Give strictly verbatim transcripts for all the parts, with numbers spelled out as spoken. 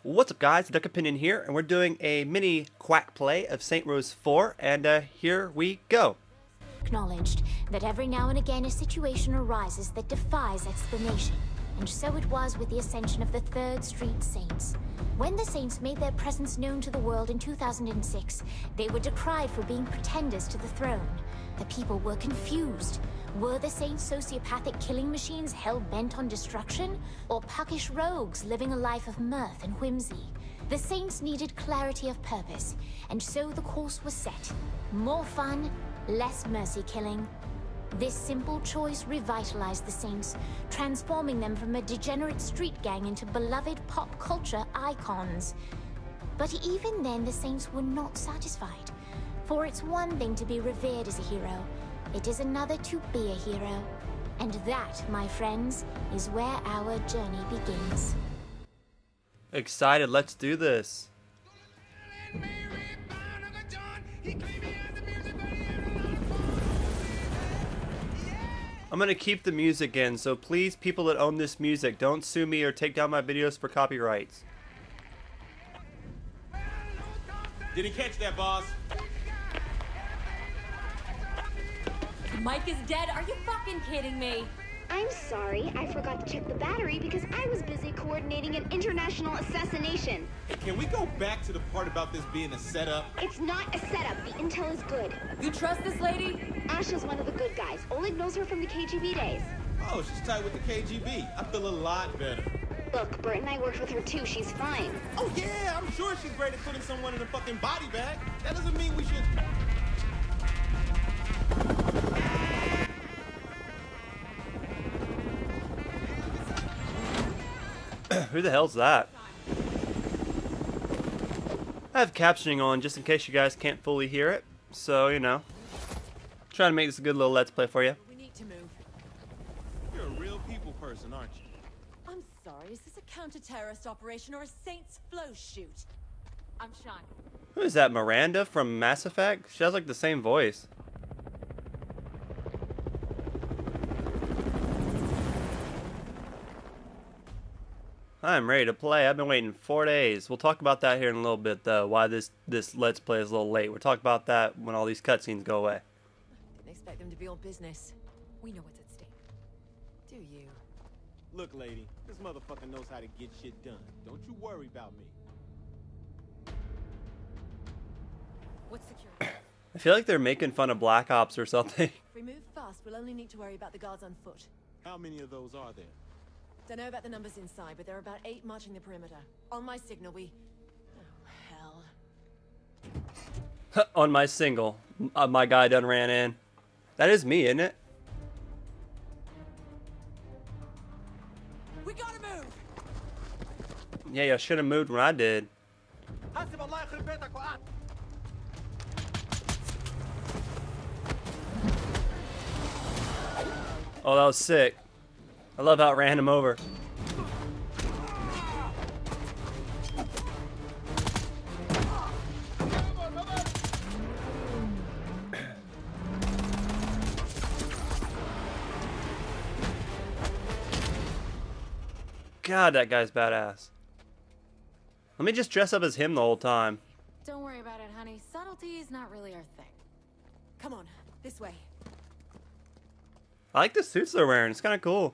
What's up guys, Duck Opinion here, and we're doing a mini quack play of Saints Row four, and uh, here we go. Acknowledged that every now and again a situation arises that defies explanation, and so it was with the ascension of the Third Street Saints. When the Saints made their presence known to the world in two thousand six, they were decried for being pretenders to the throne. The people were confused. Were the Saints sociopathic killing machines hell-bent on destruction, or puckish rogues living a life of mirth and whimsy? The Saints needed clarity of purpose, and so the course was set. More fun, less mercy killing. This simple choice revitalized the Saints, transforming them from a degenerate street gang into beloved pop culture icons. But even then, the Saints were not satisfied. For it's one thing to be revered as a hero, it is another to be a hero. And that, my friends, is where our journey begins. Excited, let's do this. I'm gonna keep the music in, so please, people that own this music, don't sue me or take down my videos for copyrights. Didn't catch that, boss. Mike is dead? Are you fucking kidding me? I'm sorry, I forgot to check the battery because I was busy coordinating an international assassination. Hey, can we go back to the part about this being a setup? It's not a setup. The intel is good. You trust this lady? Ash is one of the good guys. Oleg knows her from the K G B days. Oh, she's tight with the K G B. I feel a lot better. Look, Bert and I worked with her too. She's fine. Oh yeah, I'm sure she's great at putting someone in a fucking body bag. That doesn't mean we should... Who the hell's that? I have captioning on just in case you guys can't fully hear it. So, you know, trying to make this a good little let's play for you. We need to move. You're a real people person, aren't you? I'm sorry, is this a counter-terrorist operation or a Saints flow shoot? I'm Sean. Who is that, Miranda from Mass Effect? She has like the same voice. I'm ready to play. I've been waiting four days. We'll talk about that here in a little bit, though. Why this this Let's Play is a little late. We'll talk about that when all these cutscenes go away. Didn't expect them to be all business. We know what's at stake. Do you? Look, lady, this motherfucker knows how to get shit done. Don't you worry about me. What's security? I feel like they're making fun of Black Ops or something. If we move fast, we'll only need to worry about the guards on foot. How many of those are there? Don't know about the numbers inside, but there are about eight marching the perimeter. On my signal, we... Oh, hell. On my single, uh, my guy done ran in. That is me, isn't it? We gotta move! Yeah, you should have moved when I did. Oh, that was sick. I love how it ran him over. God, that guy's badass. Let me just dress up as him the whole time. Don't worry about it, honey. Subtlety is not really our thing. Come on, this way. I like the suits they're wearing. It's kind of cool.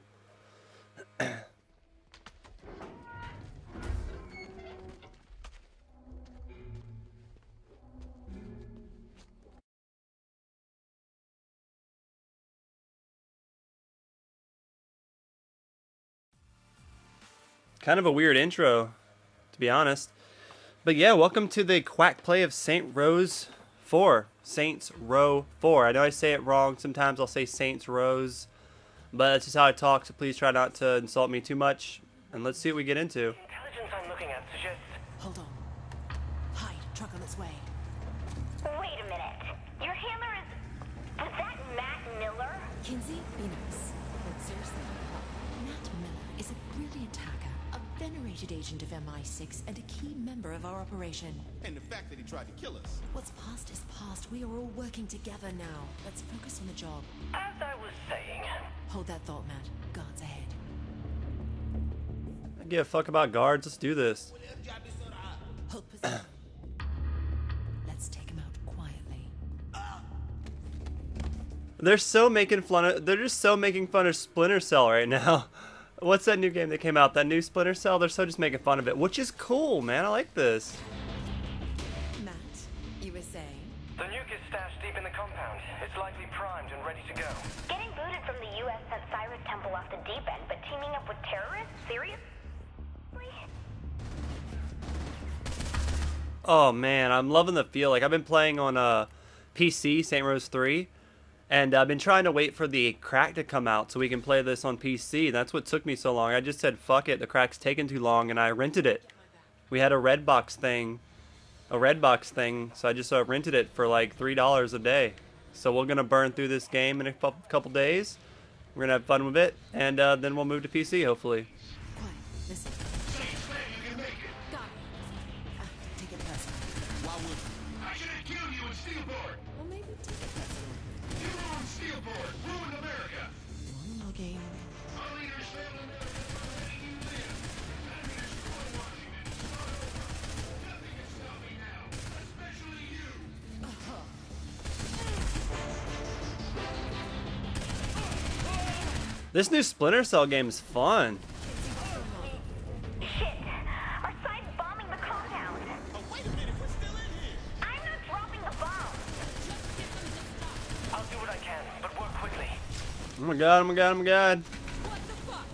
Kind of a weird intro, to be honest. But yeah, welcome to the quack play of Saints Row four. Saints Row four. I know I say it wrong. Sometimes I'll say Saints Rows. But that's just how I talk, so please try not to insult me too much. And let's see what we get into. Intelligence I'm looking at suggests... Hold on. Hide, truck on its way. Wait a minute. Your handler is... Was that Matt Miller? Kinsey, be nice. But seriously, Matt Miller is a brilliant hacker, a venerated agent of M I six, and a key member of our operation. And the fact that he tried to kill us. What's past is past. We are all working together now. Let's focus on the job. As I was saying... Hold that thought, Matt. Guards ahead. give a fuck about guards. Let's do this. Hold position. Let's take him out quietly. They're so making fun of. They're just so making fun of Splinter Cell right now. What's that new game that came out? That new Splinter Cell? They're so just making fun of it, which is cool, man. I like this. Matt, you were saying? The nuke is stashed deep in the compound. It's likely primed and ready to go. Getting booted from the U S sent Cyrus Temple off the deep end, but teaming up with terrorists? Seriously? Oh man, I'm loving the feel. Like I've been playing on uh, P C, Saint Rose three, and I've been trying to wait for the crack to come out so we can play this on P C. That's what took me so long. I just said, fuck it, the crack's taking too long, and I rented it. We had a Redbox thing, a Redbox thing, so I just uh, rented it for like three dollars a day. So we're going to burn through this game in a couple days. We're going to have fun with it, and uh, then we'll move to P C, hopefully. Quiet, listen. Got it. Ah, take it personal. Why would you? I should have killed you in Steelport! Or maybe take it personal. You ruined Steelport! Ruined America! Monologuing. Our leaders failed America by letting you live! Time to destroy Washington! Nothing can stop me now! Especially you! This new Splinter Cell game is fun. Shit! Our side's bombing the compound. Oh, wait a minute, we're still in here. I'm not dropping the bomb. I'll do what I can, but work quickly. Oh my god, oh my god, oh my god. What the fuck?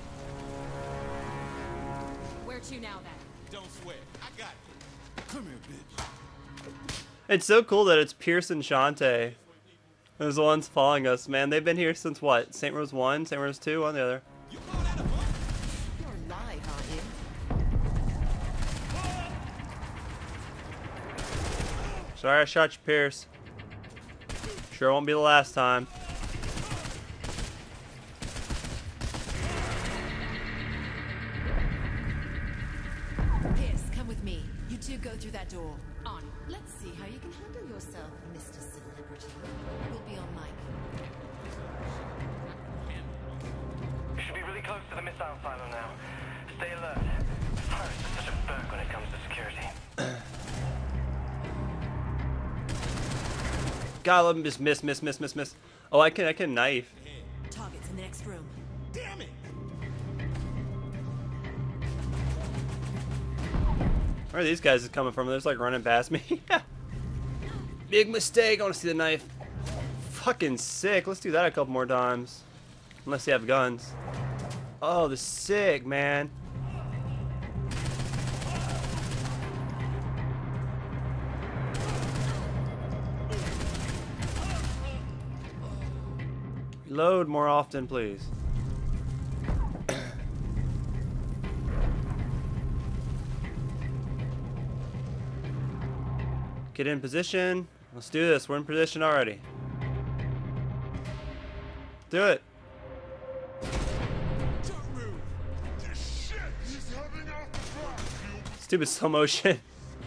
Where to now then? Don't sweat. I got you. Come here, bitch. It's so cool that it's Pierce and Shantae. Those the ones following us, man. They've been here since what? Saint Rose one, Saint Rose two, on the other. You call that a bump? You're alive, aren't you? Sorry I shot you, Pierce. Sure won't be the last time. Pierce, come with me. You two go through that door. On. Let's see how you can handle yourself, Mister Celebrity. We'll be on mic. We should be really close to the missile silo now. Stay alert. Cyrus is such a berg when it comes to security. God, let me just miss, miss, miss, miss, miss. Oh, I can, I can knife. Target's in the next room. Damn it! Where are these guys coming from? They're just like running past me. Big mistake. I want to see the knife. Fucking sick. Let's do that a couple more times. Unless they have guns. Oh, the sick, man. Reload more often, please. Get in position. Let's do this. We're in position already. Do it. Don't move. This shit is coming off the truck, you Stupid slow motion.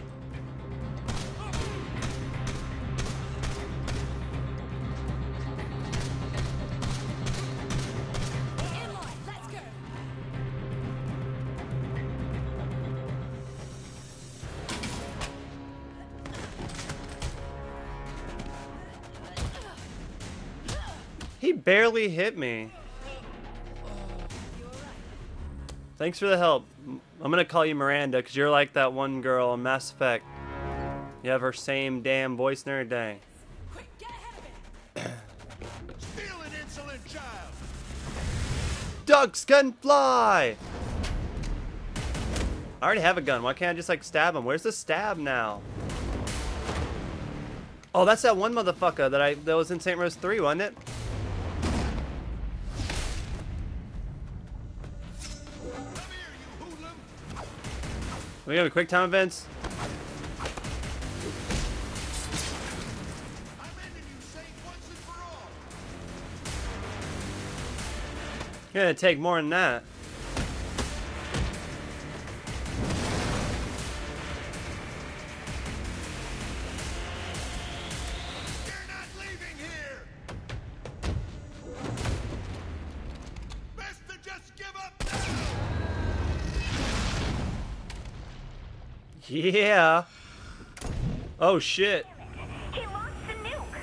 In line, let's go. He barely hit me. Thanks for the help. I'm gonna call you Miranda because you're like that one girl in Mass Effect. You have her same damn voice and everything. Quick, get ahead of it. Steal an insolent child. Ducks can fly! I already have a gun. Why can't I just like stab him? Where's the stab now? Oh, that's that one motherfucker that I that was in Saint Rose three, wasn't it? We have a quick time events. I'm ending you, Saint, once and for all. You're gonna take more than that. You're not leaving here. Best to just give up now. Yeah. Oh shit. He launched a nuke.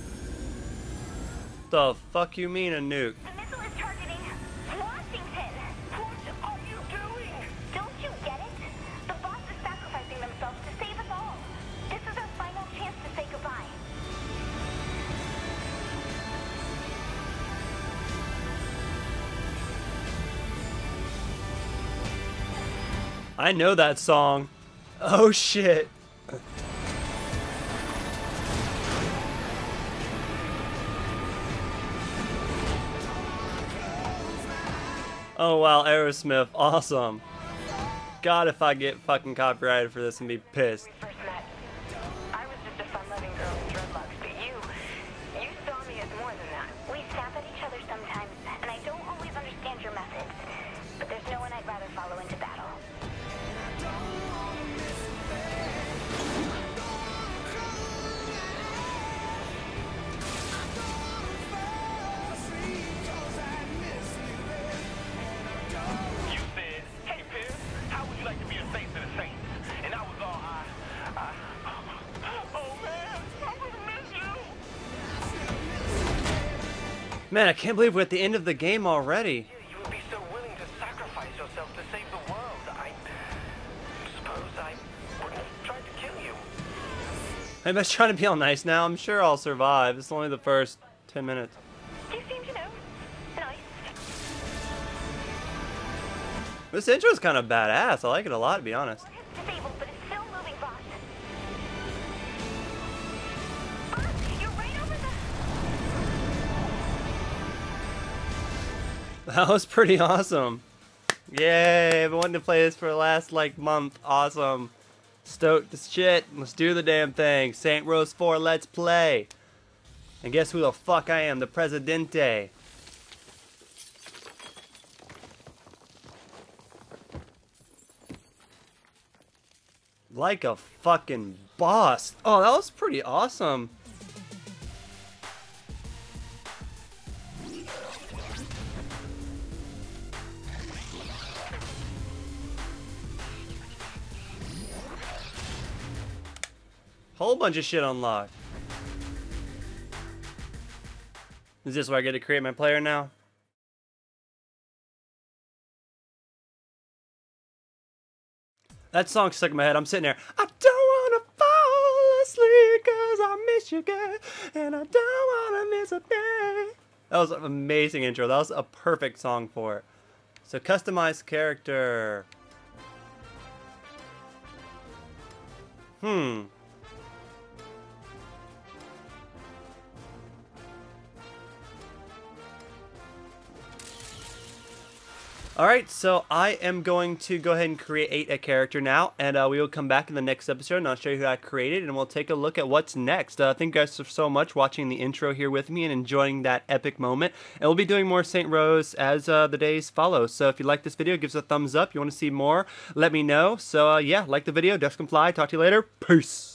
The fuck you mean a nuke? The missile is targeting Washington. What are you doing? Don't you get it? The boss is sacrificing themselves to save us all. This is our final chance to say goodbye. I know that song. Oh shit. Oh wow, Aerosmith, awesome. God, if I get fucking copyrighted for this and be pissed. We first met. I was just a fun-loving girl with dreadlocks, but you, you saw me as more than that. We snap at each other sometimes, and I don't always understand your methods. But there's no one I'd rather follow into battle. You said, hey, Pierce, how would you like to be a saint to the saints? And I was all, I, I, oh man, I would miss you. Man, I can't believe we're at the end of the game already. You would be so willing to sacrifice yourself to save the world. I suppose I wouldn't have tried to kill you. Maybe I was trying to be all nice now. I'm sure I'll survive. It's only the first ten minutes. You seem to know. Nice. This intro is kind of badass. I like it a lot, to be honest. It's disabled, but it's still moving, boss. Boss, you're right over the... That was pretty awesome. Yay, I've been wanting to play this for the last, like, month. Awesome. Stoked as shit. Let's do the damn thing. Saint Rose four, let's play. And guess who the fuck I am? The Presidente. Like a fucking boss. Oh, that was pretty awesome. Whole bunch of shit unlocked. Is this where I get to create my player now? That song stuck in my head. I'm sitting there. I don't wanna fall asleep cause I miss you, girl. And I don't wanna miss a day. That was an amazing intro. That was a perfect song for it. So customize character. Hmm. Alright, so I am going to go ahead and create a character now, and uh, we will come back in the next episode, and I'll show you who I created, and we'll take a look at what's next. Uh, thank you guys so much watching the intro here with me and enjoying that epic moment, and we'll be doing more Saint Rose as uh, the days follow. So if you like this video, give us a thumbs up. If you want to see more, let me know. So uh, yeah, like the video, Dusk Can Fly. Talk to you later. Peace!